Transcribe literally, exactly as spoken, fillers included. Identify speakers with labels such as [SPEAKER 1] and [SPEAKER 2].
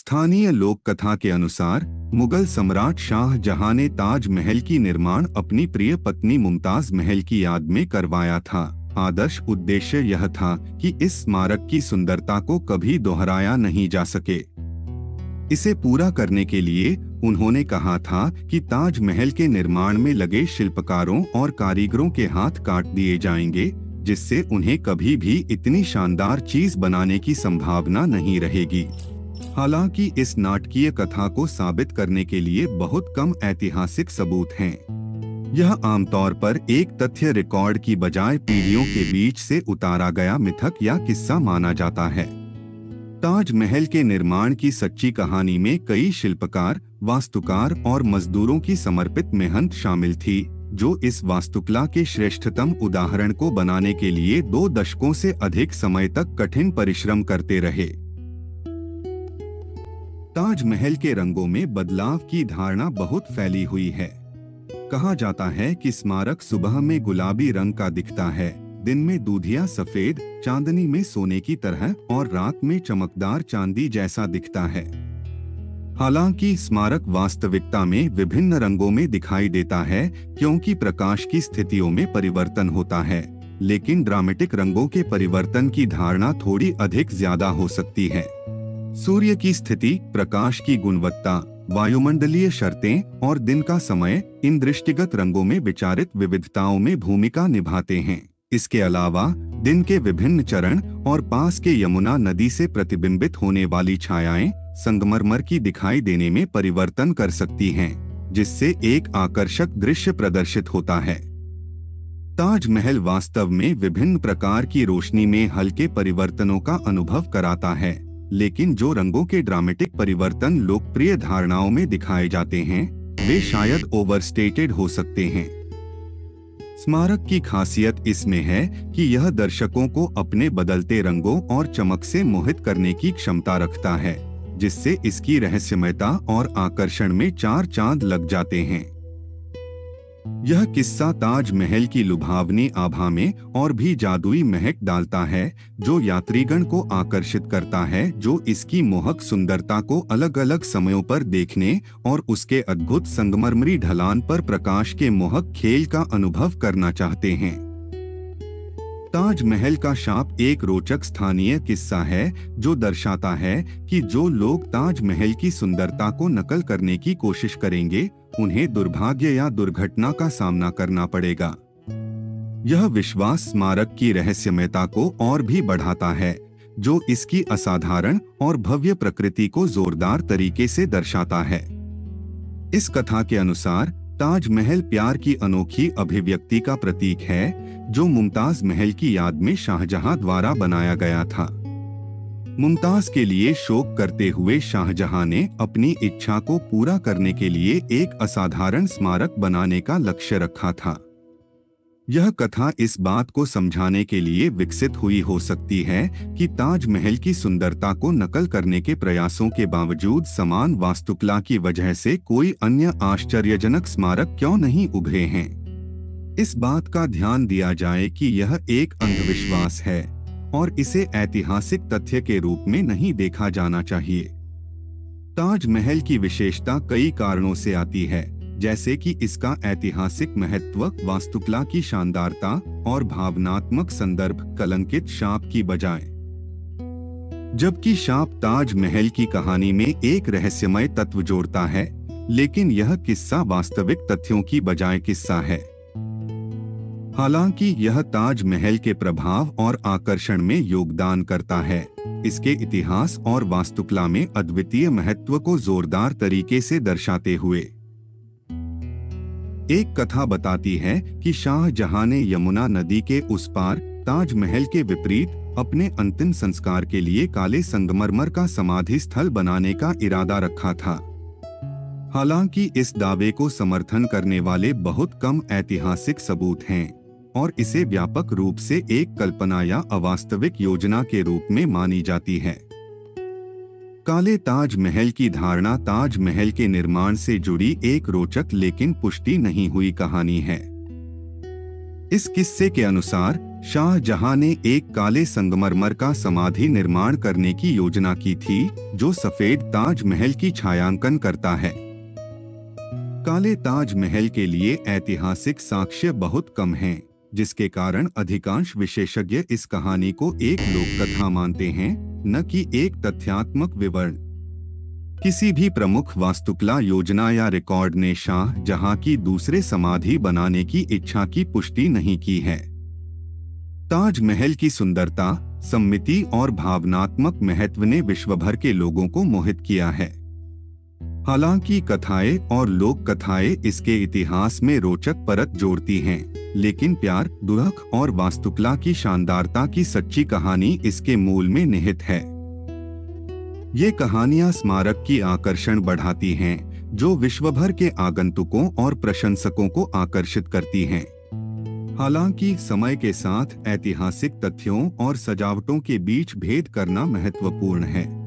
[SPEAKER 1] स्थानीय लोक कथा के अनुसार मुगल सम्राट शाहजहां ने ताजमहल की निर्माण अपनी प्रिय पत्नी मुमताज महल की याद में करवाया था। आदर्श उद्देश्य यह था कि इस स्मारक की सुंदरता को कभी दोहराया नहीं जा सके। इसे पूरा करने के लिए उन्होंने कहा था कि ताजमहल के निर्माण में लगे शिल्पकारों और कारीगरों के हाथ काट दिए जाएंगे, जिससे उन्हें कभी भी इतनी शानदार चीज बनाने की संभावना नहीं रहेगी। हालांकि इस नाटकीय कथा को साबित करने के लिए बहुत कम ऐतिहासिक सबूत हैं। यह आमतौर पर एक तथ्य रिकॉर्ड की बजाय पीढ़ियों के बीच से उतारा गया मिथक या किस्सा माना जाता है। ताजमहल के निर्माण की सच्ची कहानी में कई शिल्पकार, वास्तुकार और मजदूरों की समर्पित मेहनत शामिल थी, जो इस वास्तुकला के श्रेष्ठतम उदाहरण को बनाने के लिए दो दशकों से अधिक समय तक कठिन परिश्रम करते रहे। ताजमहल के रंगों में बदलाव की धारणा बहुत फैली हुई है। कहा जाता है कि स्मारक सुबह में गुलाबी रंग का दिखता है, दिन में दूधिया सफेद, चांदनी में सोने की तरह और रात में चमकदार चांदी जैसा दिखता है। हालांकि स्मारक वास्तविकता में विभिन्न रंगों में दिखाई देता है, क्योंकि प्रकाश की स्थितियों में परिवर्तन होता है, लेकिन ड्रामेटिक रंगों के परिवर्तन की धारणा थोड़ी अधिक ज्यादा हो सकती है। सूर्य की स्थिति, प्रकाश की गुणवत्ता, वायुमंडलीय शर्तें और दिन का समय इन दृष्टिगत रंगों में विचारित विविधताओं में भूमिका निभाते हैं। इसके अलावा दिन के विभिन्न चरण और पास के यमुना नदी से प्रतिबिंबित होने वाली छायाएं संगमरमर की दिखाई देने में परिवर्तन कर सकती हैं, जिससे एक आकर्षक दृश्य प्रदर्शित होता है। ताजमहल वास्तव में विभिन्न प्रकार की रोशनी में हल्के परिवर्तनों का अनुभव कराता है, लेकिन जो रंगों के ड्रामेटिक परिवर्तन लोकप्रिय धारणाओं में दिखाए जाते हैं, वे शायद ओवरस्टेटेड हो सकते हैं। स्मारक की खासियत इसमें है कि यह दर्शकों को अपने बदलते रंगों और चमक से मोहित करने की क्षमता रखता है, जिससे इसकी रहस्यमयता और आकर्षण में चार चांद लग जाते हैं। यह किस्सा ताजमहल की लुभावनी आभा में और भी जादुई महक डालता है, जो यात्रीगण को आकर्षित करता है, जो इसकी मोहक सुंदरता को अलग अलग समयों पर देखने और उसके अद्भुत संगमरमरी ढलान पर प्रकाश के मोहक खेल का अनुभव करना चाहते हैं। ताजमहल का शाप एक रोचक स्थानीय किस्सा है, जो दर्शाता है कि जो लोग ताजमहल की सुंदरता को नकल करने की कोशिश करेंगे, उन्हें दुर्भाग्य या दुर्घटना का सामना करना पड़ेगा। यह विश्वास स्मारक की रहस्यमयता को और भी बढ़ाता है, जो इसकी असाधारण और भव्य प्रकृति को जोरदार तरीके से दर्शाता है। इस कथा के अनुसार ताजमहल प्यार की अनोखी अभिव्यक्ति का प्रतीक है, जो मुमताज महल की याद में शाहजहां द्वारा बनाया गया था। मुमताज के लिए शोक करते हुए शाहजहां ने अपनी इच्छा को पूरा करने के लिए एक असाधारण स्मारक बनाने का लक्ष्य रखा था। यह कथा इस बात को समझाने के लिए विकसित हुई हो सकती है कि ताजमहल की सुंदरता को नकल करने के प्रयासों के बावजूद समान वास्तुकला की वजह से कोई अन्य आश्चर्यजनक स्मारक क्यों नहीं उभरे हैं। इस बात का ध्यान दिया जाए कि यह एक अंधविश्वास है और इसे ऐतिहासिक तथ्य के रूप में नहीं देखा जाना चाहिए। ताजमहल की विशेषता कई कारणों से आती है, जैसे कि इसका ऐतिहासिक महत्व, वास्तुकला की शानदारता और भावनात्मक संदर्भ कलंकित शाप की बजाय। जबकि शाप ताजमहल की कहानी में एक रहस्यमय तत्व जोड़ता है, लेकिन यह किस्सा वास्तविक तथ्यों की बजाय किस्सा है। हालांकि यह ताजमहल के प्रभाव और आकर्षण में योगदान करता है, इसके इतिहास और वास्तुकला में अद्वितीय महत्व को जोरदार तरीके से दर्शाते हुए। एक कथा बताती है कि शाहजहां ने यमुना नदी के उस पार ताजमहल के विपरीत अपने अंतिम संस्कार के लिए काले संगमरमर का समाधि स्थल बनाने का इरादा रखा था। हालांकि इस दावे को समर्थन करने वाले बहुत कम ऐतिहासिक सबूत हैं और इसे व्यापक रूप से एक कल्पना या अवास्तविक योजना के रूप में मानी जाती है। काले ताजमहल की धारणा ताजमहल के निर्माण से जुड़ी एक रोचक लेकिन पुष्टि नहीं हुई कहानी है। इस किस्से के अनुसार शाहजहां ने एक काले संगमरमर का समाधि निर्माण करने की योजना की थी, जो सफेद ताजमहल की छायांकन करता है। काले ताजमहल के लिए ऐतिहासिक साक्ष्य बहुत कम हैं, जिसके कारण अधिकांश विशेषज्ञ इस कहानी को एक लोककथा मानते हैं, न कि एक तथ्यात्मक विवरण। किसी भी प्रमुख वास्तुकला योजना या रिकॉर्ड ने शाहजहां की दूसरे समाधि बनाने की इच्छा की पुष्टि नहीं की है। ताजमहल की सुंदरता, सम्मिति और भावनात्मक महत्व ने विश्वभर के लोगों को मोहित किया है। हालांकि कथाएं और लोक कथाएं इसके इतिहास में रोचक परत जोड़ती हैं, लेकिन प्यार, दुख और वास्तुकला की शानदारता की सच्ची कहानी इसके मूल में निहित है। ये कहानियां स्मारक की आकर्षण बढ़ाती हैं, जो विश्वभर के आगंतुकों और प्रशंसकों को आकर्षित करती हैं। हालांकि समय के साथ ऐतिहासिक तथ्यों और सजावटों के बीच भेद करना महत्वपूर्ण है।